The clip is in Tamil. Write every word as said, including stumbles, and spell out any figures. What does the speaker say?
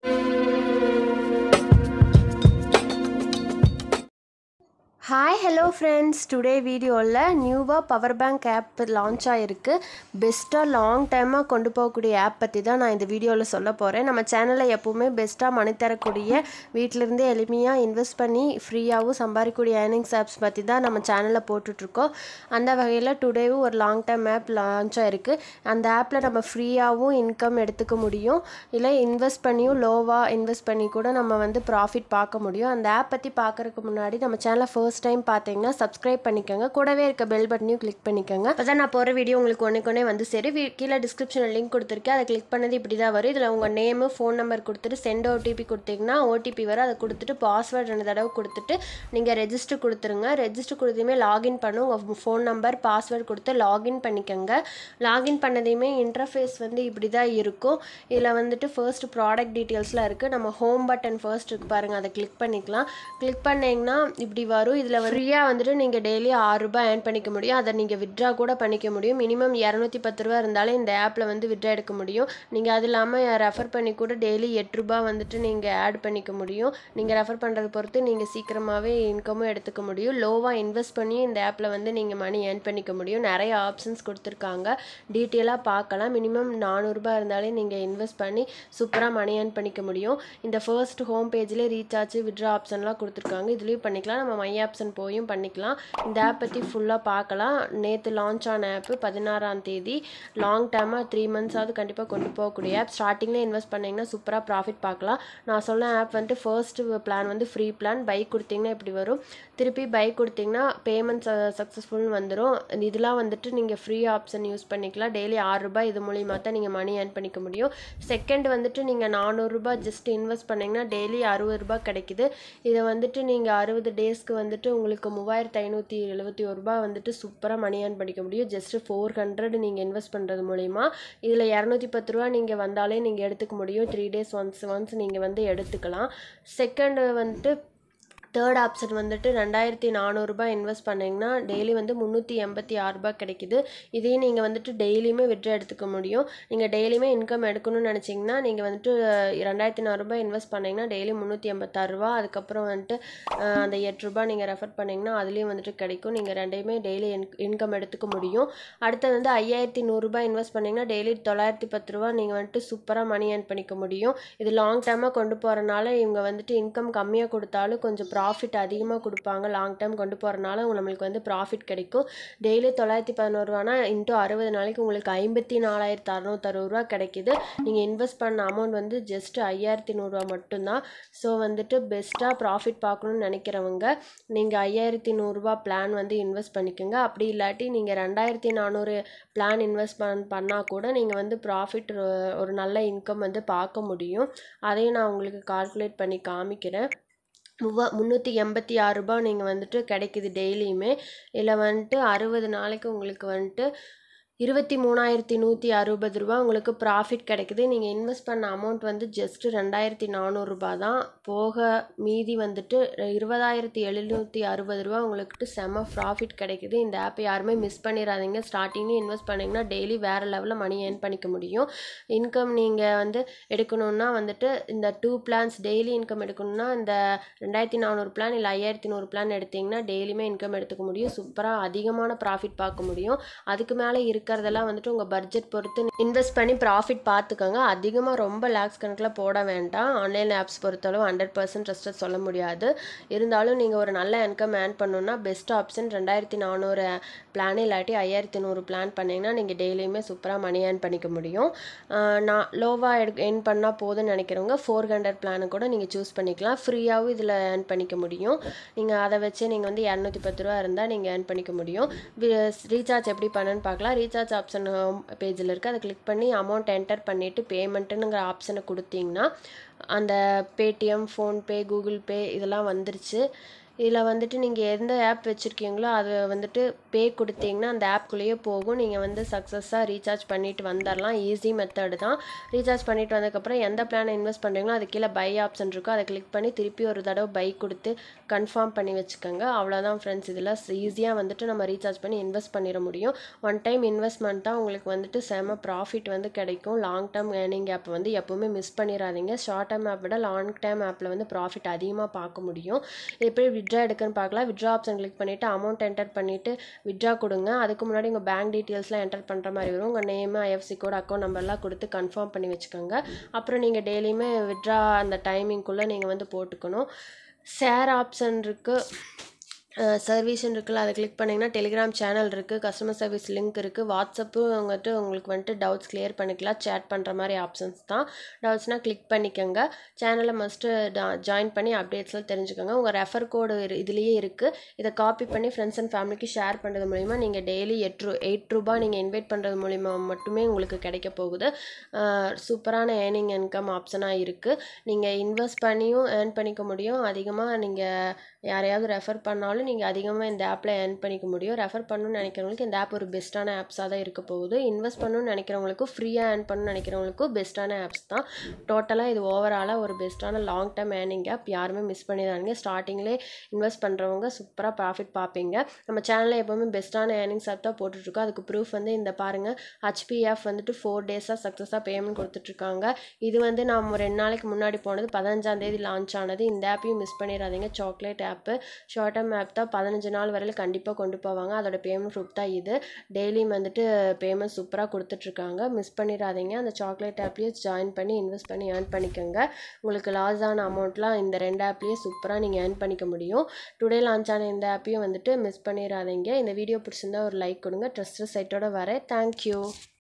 Hi, hello friends. Today video la newa power bank app launch ஆயிருக்கு. பெஸ்ட் லாங் டைமா கொண்டு போகக்கூடிய ஆப் பத்தி தான் நான் இந்த வீடியோல சொல்ல போறேன். நம்ம சேனல்ல எப்பவுமே பெஸ்ட்டா மணி தரக்கூடிய வீட்ல இருந்தே எளிமையா இன்வெஸ்ட் பண்ணி ஃப்ரீயாவும் சம்பாதிக்கக்கூடிய earnings apps பத்தி தான் நம்ம சேனல்ல போட்டுட்டு இருக்கோம். அந்த வகையில டுடே ஒரு லாங் டைம் ஆப் லான்ச் ஆயிருக்கு. அந்த ஆப்ல நம்ம ஃப்ரீயாவும் இன்கம் எடுத்துக்க முடியும். இல்ல இன்வெஸ்ட் பண்ணியும் லோவா இன்வெஸ்ட் பண்ணி கூட நம்ம வந்து ப்ராஃபிட் பார்க்க முடியும். அந்த ஆப் பத்தி பார்க்கறதுக்கு முன்னாடி நம்ம சேனலை ஃபர்ஸ்ட் டைம் பாத்தீங்கன்னா சப்ஸ்கிரைப் பண்ணிக்கங்க. கூடவே இருக்க பெல் பட்டனையும் கிளிக் பண்ணிக்கங்க. அப்பதான் நான் போற வீடியோ உங்களுக்கு ஒண்ணுக்கொண்ணே வந்து சரி. கீழே டிஸ்கிரிப்ஷன்ல லிங்க் கொடுத்துருக்கேன். அதை கிளிக் பண்ணது இப்படி தான் வரும். இதுல உங்க நேம் ஃபோன் நம்பர் கொடுத்துட்டு சென்ட் ஓடிபி கொடுத்தீங்கன்னா ஓடிபி வரும். அதை கொடுத்துட்டு பாஸ்வேர்ட் ரெண்டு தடவை கொடுத்துட்டு நீங்க ரெஜிஸ்டர் கொடுத்துருங்க. ரெஜிஸ்டர் கொடுத்ததுமே லாகின் பண்ணும். உங்க ஃபோன் நம்பர் பாஸ்வேர்ட் கொடுத்து லாகின் பண்ணிக்கங்க. லாகின் பண்ணதையுமே இன்டர்ஃபேஸ் வந்து இப்படி தான் இருக்கும். இதுல வந்துட்டு ஃபர்ஸ்ட் ப்ராடக்ட் டீடைல்ஸ்லாம் இருக்கு. நம்ம ஹோம் பட்டன் ஃபர்ஸ்ட் இருக்கு பாருங்க, அதை கிளிக் பண்ணிக்கலாம். கிளிக் பண்ணீங்கன்னா இப்படி வரும். இதுல ஃப்ரீயா வந்துட்டு நீங்க டெய்லி ஆறு ரூபாய் ஏர்ன் பண்ணிக்க முடியும். அதை நீங்க வித்ட்ரா கூட பண்ணிக்க முடியும். மினிமம் இருநூத்தி பத்து ரூபாய் இருந்தாலே இந்த ஆப்ல வந்து வித்ட்ரா எடுக்க முடியும். நீங்க அது இல்லாம ரெஃபர் பண்ணி கூட டெய்லி எட்டு ரூபாய் வந்துட்டு நீங்க ஆட் பண்ணிக்க முடியும். நீங்க ரெஃபர் பண்றதை பொறுத்து நீங்க சீக்கிரமாவே இன்கமும் எடுத்துக்க முடியும். லோவா இன்வெஸ்ட் பண்ணி இந்த ஆப்ல வந்து நீங்க மணி ஏர்ன் பண்ணிக்க முடியும். நிறைய ஆப்ஷன்ஸ் கொடுத்துருக்காங்க. டீட்டெயிலா பார்க்கலாம். மினிமம் நானூறு ரூபாய் இருந்தாலே நீங்க இன்வெஸ்ட் பண்ணி சூப்பரா மணி ஏர்ன் பண்ணிக்க முடியும். இந்த ஃபர்ஸ்ட் ஹோம் பேஜ்ல ரீசார்ஜ் வித்ட்ரா ஆப்ஷன்லாம் கொடுத்துருக்காங்க. இதுலயும் பண்ணிக்கலாம். நம்ம மை ஆப்ஷன் போயும் பண்ணிக்கலாம். இந்த ஆப் பத்தி ஃபுல்லா பார்க்கலாம். நேத்து லான்ச் ஆன ஆப் பதினாறாம் தேதி. லாங் டைமா த்ரீ மந்த்ஸ் ஆவது கண்டிப்பா கொண்டு போகக்கூடிய ஆப். ஸ்டார்டிங்ல இன்வெஸ்ட் பண்ணீங்கன்னா சூப்பரா ப்ராஃபிட் பார்க்கலாம். நான் சொன்ன ஆப் வந்து ஃபர்ஸ்ட் பிளான் வந்து ஃப்ரீ பிளான். பை கொடுத்தீங்கன்னா இப்படி வரும். திருப்பி பை கொடுத்தீங்கன்னா பேமெண்ட் சக்ஸஸ்ஃபுல்னு வந்துடும். இதெல்லாம் வந்துட்டு நீங்க ஃப்ரீ ஆப்ஷன் யூஸ் பண்ணிக்கலாம். டெய்லி ஆறு ரூபாய் இது மூலியமா தான் நீங்க மணி ஏர்ன் பண்ணிக்க முடியும். செகண்ட் வந்துட்டு நீங்க நானூறு ரூபாய் ஜஸ்ட் இன்வெஸ்ட் பண்ணீங்கன்னா டெய்லி அறுபது ரூபாய் கிடைக்குது. இதை வந்துட்டு நீங்க அறுபது டேஸ்க்கு வந்துட்டு உங்களுக்கு மூவாயிரத்தி ஐநூத்தி எழுபத்தி ஒரு ரூபாய் வந்துட்டு சூப்பரா மணி ஏர்ன் பண்ணிக்க முடியும். ஜஸ்ட் ஃபோர் ஹண்ட்ரட் நீங்க இன்வெஸ்ட் பண்றது மூலியமா. இதுல இருநூத்தி பத்து ரூபாய் நீங்க வந்தாலே நீங்க எடுத்துக்க முடியும். த்ரீ டேஸ் ஒன்ஸ் ஒன்ஸ் நீங்க வந்து எடுத்துக்கலாம். செகண்ட் வந்துட்டு தேர்ட் ஆப்ஷன் வந்துட்டு ரெண்டாயிரத்தி நானூறு ரூபாய் இன்வெஸ்ட் பண்ணீங்கன்னா டெய்லி வந்து முந்நூற்றி எண்பத்தி ஆறு ரூபாய் கிடைக்குது. இதையும் நீங்கள் வந்துட்டு டெய்லியுமே வித்ட்ரா எடுத்துக்க முடியும். நீங்கள் டெய்லியுமே இன்கம் எடுக்கணும்னு நினச்சிங்கன்னா நீங்கள் வந்துட்டு ரெண்டாயிரத்தி நானூறு ரூபாய் இன்வெஸ்ட் பண்ணிங்கன்னா டெய்லி முந்நூற்றி எண்பத்தாறு ரூபா. அதுக்கப்புறம் வந்துட்டு அந்த எட்டு ரூபாய் நீங்கள் ரெஃபர் பண்ணிங்கன்னா அதுலேயும் வந்துட்டு கிடைக்கும். நீங்கள் ரெண்டையுமே டெய்லி இன்கம் எடுத்துக்க முடியும். அடுத்து வந்து ஐயாயிரத்தி நூறுரூபா இன்வெஸ்ட் பண்ணிங்கன்னா டெய்லி தொள்ளாயிரத்தி பத்து ரூபா நீங்கள் வந்துட்டு சூப்பராக மணி ஏர்ன் பண்ணிக்க முடியும். இது லாங் டைமாக கொண்டு போகிறனால இவங்க வந்துட்டு இன்கம் கம்மியாக கொடுத்தாலும் கொஞ்சம் ப்ராஃபிட் அதிகமாக கொடுப்பாங்க. லாங் டைம் கொண்டு போகிறனால நம்மளுக்கு வந்து ப்ராஃபிட் கிடைக்கும். டெய்லி தொள்ளாயிரத்தி பதினோரு ரூபானா இன்ட்டு அறுபது நாளைக்கு உங்களுக்கு ஐம்பத்தி நாலாயிரத்தி அறுநூத்தி அறுபது ரூபா கிடைக்குது. நீங்கள் இன்வெஸ்ட் பண்ண அமௌண்ட் வந்து ஜஸ்ட் ஐயாயிரத்தி நூறுரூவா மட்டும்தான். ஸோ வந்துட்டு பெஸ்ட்டாக ப்ராஃபிட் பார்க்கணுன்னு நினைக்கிறவங்க நீங்கள் ஐயாயிரத்தி நூறுரூவா பிளான் வந்து இன்வெஸ்ட் பண்ணிக்கோங்க. அப்படி இல்லாட்டி நீங்கள் ரெண்டாயிரத்தி நானூறு பிளான் இன்வெஸ்ட் பண் பண்ணால் கூட நீங்கள் வந்து ப்ராஃபிட் ஒரு நல்ல இன்கம் வந்து பார்க்க முடியும். அதையும் நான் உங்களுக்கு கால்குலேட் பண்ணி காமிக்கிறேன். முவா முந்நூற்றி எண்பத்தி ஆறு ரூபாய் நீங்கள் வந்துட்டு கிடைக்குது டெய்லியுமே. இதில் வந்துட்டு அறுபது நாளைக்கு உங்களுக்கு வந்துட்டு இருபத்தி மூணாயிரத்தி நூற்றி அறுபது ரூபா உங்களுக்கு ப்ராஃபிட் கிடைக்குது. நீங்கள் இன்வெஸ்ட் பண்ண அமௌண்ட் வந்து ஜஸ்ட் ரெண்டாயிரத்தி நானூறு ரூபா தான். போக மீதி வந்துட்டு இருபதாயிரத்தி எழுநூற்றி அறுபது ரூபா உங்களுக்கு செம ப்ராஃபிட் கிடைக்குது. இந்த ஆப்பை யாருமே மிஸ் பண்ணிடாதீங்க. ஸ்டார்டிங்லேயே இன்வெஸ்ட் பண்ணிங்கன்னா டெய்லி வேறு லெவலில் மணி ஏர்ன் பண்ணிக்க முடியும். இன்கம் நீங்கள் வந்து எடுக்கணுன்னா வந்துட்டு இந்த டூ பிளான்ஸ் டெய்லி இன்கம் எடுக்கணுன்னா இந்த ரெண்டாயிரத்தி நானூறு பிளான் இல்லை ஐயாயிரத்தி நூறு பிளான் எடுத்திங்கன்னா டெய்லியுமே இன்கம் எடுத்துக்க முடியும். சூப்பராக அதிகமான ப்ராஃபிட் பார்க்க முடியும். அதுக்கு மேலே இருக்க இருக்கிறதெல்லாம் வந்துட்டு உங்கள் பட்ஜெட் பொறுத்து இன்வெஸ்ட் பண்ணி ப்ராஃபிட் பார்த்துக்கோங்க. அதிகமாக ரொம்ப லேக்ஸ் கணக்கில் போட வேண்டாம். ஆன்லைன் ஆப்ஸ் பொறுத்தளவு ஹண்ட்ரட் பர்சன்ட் ட்ரஸ்டட் சொல்ல முடியாது. இருந்தாலும் நீங்கள் ஒரு நல்ல இன்கம் ஏர்ன் பண்ணணுன்னா பெஸ்ட் ஆப்ஷன் ரெண்டாயிரத்தி நானூறு பிளான் இல்லாட்டி ஐயாயிரத்தி நூறு பிளான் பண்ணிங்கன்னா நீங்கள் டெய்லியுமே சூப்பராக மணி ஏர்ன் பண்ணிக்க முடியும். நான் லோவாக எடு ஏர்ன் பண்ணால் போதும்னு நினைக்கிறவங்க ஃபோர் ஹண்ட்ரட் பிளானு கூட நீங்கள் சூஸ் பண்ணிக்கலாம். ஃப்ரீயாகவும் இதில் ஏர்ன் பண்ணிக்க முடியும். நீங்கள் அதை வச்சு நீங்கள் வந்து இரநூத்தி பத்து ரூபா இருந்தால் நீங்கள் ஏர்ன் பண்ணிக்க முடியும். ரீசார்ஜ் எப்படி பண்ணுன்னு பார்க்கலாம். ரீசார்ஜ் ஆப்ஷன் பேஜில் இருக்குது. அதை கிளிக் பண்ணி அமௌண்ட் என்டர் பண்ணிவிட்டு பேமெண்ட்டுங்கிற ஆப்ஷனை கொடுத்தீங்கன்னா அந்த பேடிஎம் ஃபோன்பே கூகுள் பே இதெல்லாம் வந்துருச்சு. இதில் வந்துட்டு நீங்கள் எந்த ஆப் வச்சுருக்கீங்களோ அது வந்துட்டு பே கொடுத்தீங்கன்னா அந்த ஆப்குள்ளேயே போகும். நீங்கள் வந்து சக்ஸஸாக ரீசார்ஜ் பண்ணிட்டு வந்துடலாம். ஈஸி மெத்தடு தான். ரீசார்ஜ் பண்ணிட்டு வந்ததுக்கப்புறம் எந்த பிளானை இன்வெஸ்ட் பண்ணுறீங்களோ அது கீழே பை ஆப்ஷன் இருக்கும். அதை கிளிக் பண்ணி திருப்பி ஒரு தடவை பை கொடுத்து கன்ஃபார்ம் பண்ணி வச்சுக்கோங்க. அவ்வளோதான் ஃப்ரெண்ட்ஸ். இதில் ஈஸியாக வந்துட்டு நம்ம ரீசார்ஜ் பண்ணி இன்வெஸ்ட் பண்ணிட முடியும். ஒன் டைம் இன்வெஸ்ட்மெண்ட் தான் உங்களுக்கு வந்துட்டு செம ப்ராஃபிட் வந்து கிடைக்கும். லாங் டேர்ம் ஏர்னிங் ஆப் வந்து எப்போவுமே மிஸ் பண்ணிடாதீங்க. ஷார்ட் டேர்ம் ஆப் விட லாங் டேர்ம் ஆப்பில் வந்து ப்ராஃபிட் அதிகமாக பார்க்க முடியும். எப்படி வித்ட்ரா எடுக்குன்னு பார்க்கலாம். வித்ட்ரா ஆப்ஷன் கிளிக் பண்ணிவிட்டு அமௌண்ட் என்டர் பண்ணிவிட்டு வித்ட்ரா கொடுங்க. அதுக்கு முன்னாடி உங்கள் பேங்க் டீட்டெயில்ஸ்லாம் என்டர் பண்ணுற மாதிரி வரும். உங்கள் நேம், ஐஎஃப்சி கோட், அக்கௌண்ட் நம்பர்லாம் கொடுத்து கன்ஃபார்ம் பண்ணி வச்சுக்கோங்க. அப்புறம் நீங்கள் டெய்லியுமே வித்ட்ரா அந்த டைமிங்குள்ளே நீங்கள் வந்து போட்டுக்கணும். ஷேர் ஆப்ஷன் இருக்குது, சர்வீஸ்ன்னு இருக்குல்ல, அதை கிளிக் பண்ணிங்கன்னா டெலிகிராம் சேனல் இருக்குது, கஸ்டமர் சர்வீஸ் லிங்க் இருக்குது, வாட்ஸ்அப்பு வந்துட்டு உங்களுக்கு வந்துட்டு டவுட்ஸ் கிளியர் பண்ணிக்கலாம். சேட் பண்ணுற மாதிரி ஆப்ஷன்ஸ் தான். டவுட்ஸ்னால் கிளிக் பண்ணிக்கோங்க. சேனலை மஸ்ட்டு ஜாயின் பண்ணி அப்டேட்ஸ்லாம் தெரிஞ்சுக்கோங்க. உங்கள் ரெஃபர் கோடு இதுலேயே இருக்குது. இதை காப்பி பண்ணி ஃப்ரெண்ட்ஸ் அண்ட் ஃபேமிலிக்கு ஷேர் பண்ணுறது மூலிமா நீங்கள் டெய்லி எட்டு ரூ எயிட் ரூபா நீங்கள் இன்வைட் பண்ணுறது மூலிமா மட்டுமே உங்களுக்கு கிடைக்க போகுது. சூப்பரான ஏர்னிங் இன்கம் ஆப்ஷனாக இருக்குது. நீங்கள் இன்வெஸ்ட் பண்ணியும் ஏர்ன் பண்ணிக்க முடியும். அதிகமாக நீங்கள் யாரையாவது ரெஃபர் பண்ணாலும் நீங்கள் அதிகமாக இந்த ஆப்பில் ஏர்ன் பண்ணிக்க முடியும். ரெஃபர் பண்ணணும்னு நினைக்கிறவங்களுக்கு இந்த ஆப் ஒரு பெஸ்ட்டான ஆப்ஸாக தான் இருக்க போகுது. இன்வெஸ்ட் பண்ணணும்னு நினைக்கிறவங்களுக்கும் ஃப்ரீயாக ஏர்ன் பண்ணணும்னு நினைக்கிறவங்களுக்கும் பெஸ்ட்டான ஆப்ஸ் தான். டோட்டலாக இது ஓவராலாக ஒரு பெஸ்ட்டான லாங் டேர்ம் ஏர்னிங் ஆப். யாருமே மிஸ் பண்ணிடாதீங்க. ஸ்டார்டிங்லேயே இன்வெஸ்ட் பண்ணுறவங்க சூப்பராக ப்ராஃபிட் பார்ப்பீங்க. நம்ம சேனலில் எப்போவுமே பெஸ்ட்டான ஏர்னிங்ஸ் ஆப் தான் போட்டுட்ருக்கோம். அதுக்கு ப்ரூஃப் வந்து இந்த பாருங்கள். ஹெச்பிஎஃப் வந்துட்டு ஃபோர் டேஸாக சக்ஸஸாக பேமெண்ட் கொடுத்துட்ருக்காங்க. இது வந்து நான் ரெண்டு நாளைக்கு முன்னாடி போனது, பதினஞ்சாம் தேதி லான்ச் ஆனது. இந்த ஆப்பையும் மிஸ் பண்ணிடாதீங்க. Chocolate app short term app தான். பதினஞ்சு நாள் வரையில் கண்டிப்பாக கொண்டு போவாங்க. அதோட பேமெண்ட் ப்ரூஃப் தான் இது. டெய்லியும் வந்துட்டு பேமெண்ட் சூப்பராக கொடுத்துட்ருக்காங்க. மிஸ் பண்ணிடாதீங்க. அந்த சாக்லேட் ஆப்லேயே ஜாயின் பண்ணி இன்வெஸ்ட் பண்ணி ஏர்ன் பண்ணிக்கோங்க. உங்களுக்கு லாஸ் ஆன அமௌண்ட்லாம் இந்த ரெண்டு ஆப்லேயே சூப்பராக நீங்கள் ஏர்ன் பண்ணிக்க முடியும். டுடே லான்ச் ஆன இந்த ஆப்பையும் வந்துட்டு மிஸ் பண்ணிடாதீங்க. இந்த வீடியோ பிடிச்சிருந்தா ஒரு லைக் கொடுங்க. ட்ரஸ்டட் சைட்டோட வரேன். தேங்க்யூ.